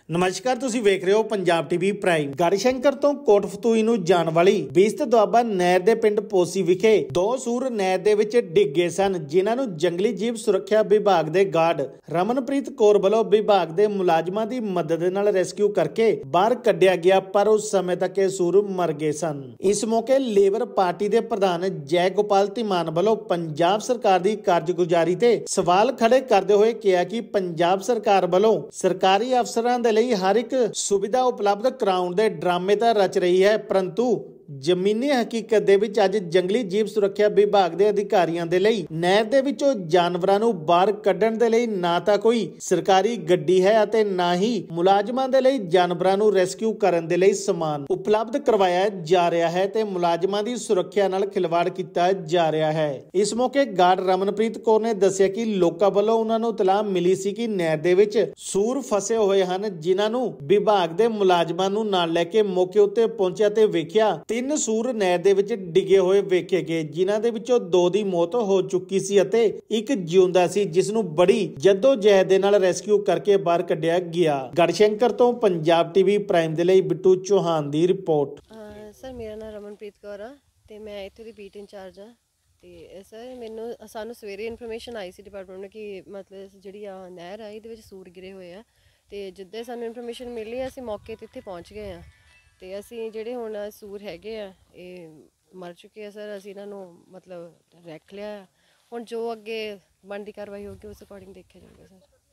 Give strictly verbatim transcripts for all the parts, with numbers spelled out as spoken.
नमस्कार, तुसी वेख रहे हो पंजाब टीवी प्राइम। गढ़शंकर तो कोटफतूई नूं जाण वाली बीसत दुआबा नहर दे पिंड पोसी विखे दो सूर नहर दे विच डिग गए सन, जिन्हां नूं जंगली जीव सुरक्षा विभाग दे गार्ड रमनप्रीत कौर वल्लों विभाग दे मुलाजमां दी मदद नाल रेस्क्यू करके बाहर कढिया गया, पर उस समय तक ये सूर मर गए सन। इस मौके लेबर पार्टी दे प्रधान जय गोपाल धीमान वल्लों पंजाब सरकार दी कारगुजारी ते सवाल खड़े करदे होए कहा कि पंजाब सरकार वल्लों सरकारी अफसरां दे ਲਈ हर एक सुविधा उपलब्ध कराउण दे ड्रामे तां रच रही है, परंतु जमीनी हकीकत दे विच अज जंगली जीव सुरक्षा विभाग दे अधिकारियों दे लई नहर दे विचों जानवरां नूं बाहर कढण दे लई ना तां कोई सरकारी गड्डी है अते ना ही मुलाजमां दे लई जानवरां नूं रेस्क्यू करन दे लई समान उपलब्ध करवाया जा रहा है ते मुलाजमां दी सुरक्षा नाल खिलवाड़ कीता जा रहा है। इस मौके गार्ड रमनप्रीत कौर ने दस्सिया कि लोकां वल्लों उन्हां नूं इतलाह मिली सी कि नहर दे विच सूर फसे होए हन, जिन्हां नूं विभाग दे मुलाजमां नूं नाल लैके मौके उत्ते पहुंचिया ते वेखिया तीन सूर नहर दे विच डिगे होए वेखे गए, जिन्हां दे विचों दो दी मौत हो चुकी सी अते एक जिउंदा सी, जिस नूं बड़ी जद्दोजहद दे नाल रेस्क्यू करके बाहर कढिया गया। गढ़शंकर तो पंजाब टीवी प्राइम दे लई बिट्टू चौहान दी रिपोर्ट। सर, मेरा नाम रमनप्रीत कौर आ ते मैं इत्थे दी बीट इंचार्ज आ ते सर मैनूं सानूं सवेरे इन्फॉर्मेशन आई सी डिपार्टमेंट ने कि मतलब जिहड़ी आ नहर आ इहदे विच सूर गिरे होए आ ते जिद्दां सानूं इन्फॉर्मेशन मिली असीं मौके ते इत्थे पहुंच गए आ ਤੇ ਅਸੀਂ ਜਿਹੜੇ ਹੁਣ ਸੂਰ ਹੈਗੇ ਆ ਇਹ ਮਰ ਚੁੱਕੇ ਆ ਸਰ। ਅਸੀਂ ਇਹਨਾਂ ਨੂੰ ਮਤਲਬ ਰੱਖ ਲਿਆ, ਹੁਣ ਜੋ ਅੱਗੇ ਬਣਦੀ ਕਾਰਵਾਈ ਹੋਊਗੀ ਉਸ ਅਕੋਰਡਿੰਗ ਦੇਖਿਆ ਜਾਊਗਾ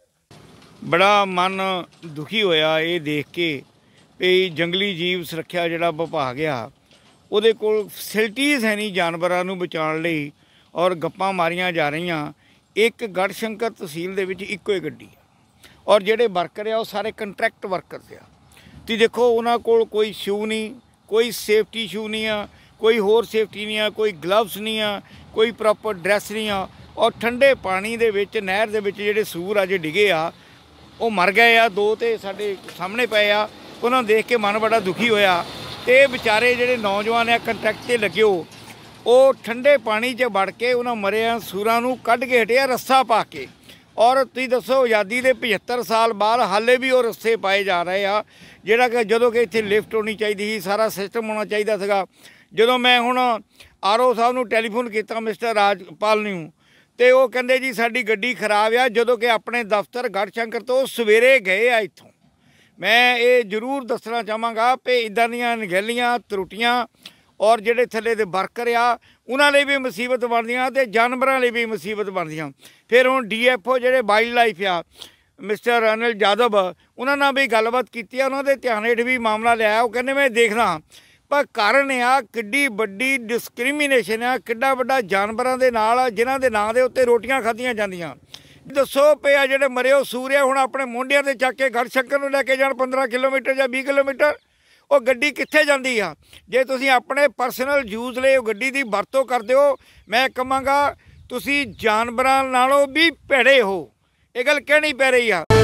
ਸਰ। ਬੜਾ ਮਨ ਦੁਖੀ ਹੋਇਆ ਇਹ ਦੇਖ ਕੇ ਵੀ ਜੰਗਲੀ ਜੀਵ ਸੁਰੱਖਿਆ ਜਿਹੜਾ ਵਿਭਾਗ ਆ ਉਹਦੇ ਕੋਲ ਫੈਸਿਲਿਟੀਜ਼ ਹੈ ਨਹੀਂ ਜਾਨਵਰਾਂ ਨੂੰ ਬਚਾਉਣ ਲਈ, ਔਰ ਗੱਪਾਂ ਮਾਰੀਆਂ ਜਾ ਰਹੀਆਂ। ਇੱਕ ਗੜਸ਼ੰਕਰ ਤਹਿਸੀਲ ਦੇ ਵਿੱਚ ਇੱਕੋ ਹੀ ਗੱਡੀ ਆ, ਔਰ ਜਿਹੜੇ ਵਰਕਰ ਆ ਉਹ ਸਾਰੇ ਕੰਟਰੈਕਟ ਵਰਕਰਸ ਆ। तो देखो उन्होंने कोल कोई शू नहीं, कोई सेफ्टी शू नहीं आ, कोई होर सेफ्टी नहीं आ, कोई ग्लव्स नहीं आ, कोई प्रॉपर ड्रैस नहीं आ, और ठंडे पानी दे विच नहर दे विच जिहड़े सूर अज डिगे आ वो मर गए आ। दो तो साडे सामने पे आ, उन्होंने देख के मन बड़ा दुखी होया। तो बेचारे जिहड़े नौजवान आ कंट्रैक्ट ते लगे हो वो ठंडे पानी च वड़ के उन्होंने मरिया सूरां नूं कढ के हटिया रस्सा पा के। और तुसीं दसो आज़ादी के पचहत्तर साल बाद हाले भी वो रस्से पाए जा रहे आ, जिहड़ा कि जदों कि इत्थे लिफ्ट होनी चाहिए सी, सारा सिस्टम होना चाहिए सीगा। जदों मैं हुण आर ओ साहब नूं टैलीफोन किया मिस्टर राजपाल नूं ते वो कहंदे जी साडी गड्डी खराब आ, जदों कि अपने दफ्तर गढ़शंकर तो सवेरे गए आ इत्थों। मैं ये जरूर दसना चाहांगा भी इदां दीयां अणगਹਿਲੀਆਂ त्रुटियां और जिहड़े थल्ले दे वर्कर आ उन्हां लई भी मुसीबत बनदियां ते जानवरां लई भी मुसीबत बनदियां। फिर हुण डी एफ ओ जिहड़े वाइल्ड लाइफ आ मिस्टर अनिल यादव उन्हां नाल भी गलबात कीती, उन्हां दे ध्यान हेठ भी मामला लिया। वो कहंदे मैं देखदा पर कारण आ किड्डी वड्डी डिस्क्रिमिनेशन आ, किड्डा वड्डा जानवरां दे नाल जिन्हां दे नां दे उत्ते रोटियां खाधियां जांदियां। दसो पे आ जिहड़े मरे हो सूर आ हुण अपने मोंढियां ते चक के गढ़शंकर नूं लैके जाण पंद्रह किलोमीटर जां बीस किलोमीटर वो गड्डी कित्थे जांदी आ। जे तुसीं अपने परसनल यूज़ लई गड्डी दी वरतों करदे हो, मैं कहांगा तुसीं जानवरां नालों भी भैड़े हो। ये गल कहनी पै रही आ।